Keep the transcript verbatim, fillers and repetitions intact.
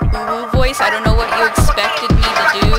UwU voice. I don't know what you expected me to do.